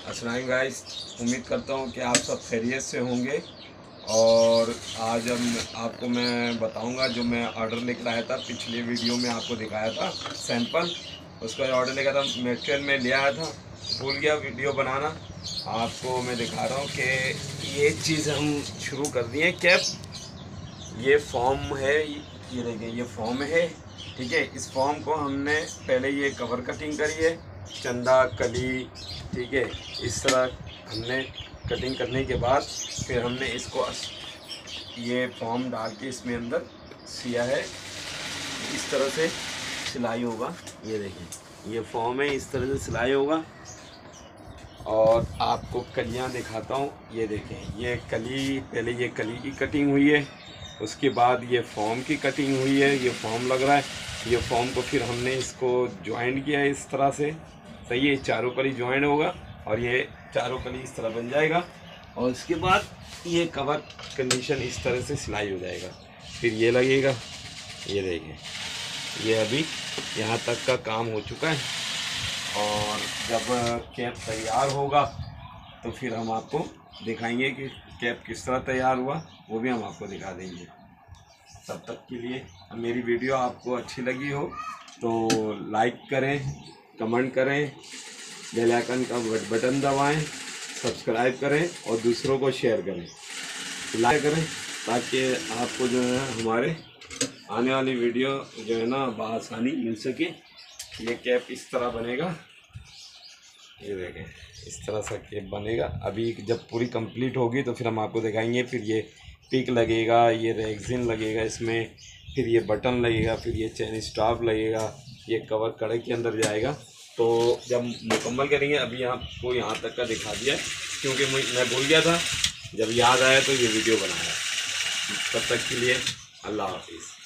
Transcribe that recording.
अस्सलाम गाइस, उम्मीद करता हूँ कि आप सब खैरियत से होंगे। और आज आपको मैं बताऊंगा जो मैं ऑर्डर लेकर आया था। पिछले वीडियो में आपको दिखाया था सैंपल, उसका ऑर्डर लेकर था, मटेरियल में ले आया था, भूल गया वीडियो बनाना। आपको मैं दिखा रहा हूँ कि ये चीज़ हम शुरू कर दिए। कैप ये फॉर्म है, ये देखिए ये फॉर्म है, ठीक है। इस फॉर्म को हमने पहले ये कवर कटिंग करी है, चंदा कली, ठीक है। इस तरह हमने कटिंग करने के बाद फिर हमने इसको ये फॉर्म डाल के इसमें अंदर सिया है। इस तरह से सिलाई होगा, ये देखिए ये फॉर्म है, इस तरह से सिलाई होगा। और आपको कलियां दिखाता हूँ, ये देखें ये कली, पहले ये कली की कटिंग हुई है, उसके बाद ये फॉर्म की कटिंग हुई है, ये फॉर्म लग रहा है। ये फॉर्म को फिर हमने इसको ज्वाइंट किया है इस तरह से, सही है। चारों कली ज्वाइंट होगा और ये चारों कली इस तरह बन जाएगा। और उसके बाद ये कवर कंडीशन इस तरह से सिलाई हो जाएगा। फिर ये लगेगा, ये देखें ये अभी यहाँ तक का काम हो चुका है। और जब कैप तैयार होगा तो फिर हम आपको दिखाएंगे कि कैप किस तरह तैयार हुआ, वो भी हम आपको दिखा देंगे। तब तक के लिए मेरी वीडियो आपको अच्छी लगी हो तो लाइक करें, कमेंट करें, बेल आइकन का बटन दबाएं, सब्सक्राइब करें और दूसरों को शेयर करें, लाइक करें, ताकि आपको जो है हमारे आने वाली वीडियो जो है ना बआसानी मिल सके। ये कैप इस तरह बनेगा, ये देखें इस तरह सा कैप बनेगा। अभी जब पूरी कंप्लीट होगी तो फिर हम आपको दिखाएंगे। फिर ये पिक लगेगा, ये रेक्सिन लगेगा इसमें, फिर ये बटन लगेगा, फिर ये चेन स्टॉप लगेगा, ये कवर कड़े के अंदर जाएगा। तो जब मुकम्मल करेंगे, अभी आपको यहाँ तक का दिखा दिया क्योंकि मैं भूल गया था, जब याद आया तो ये वीडियो बनाया। तब तक के लिए अल्लाह हाफिज़।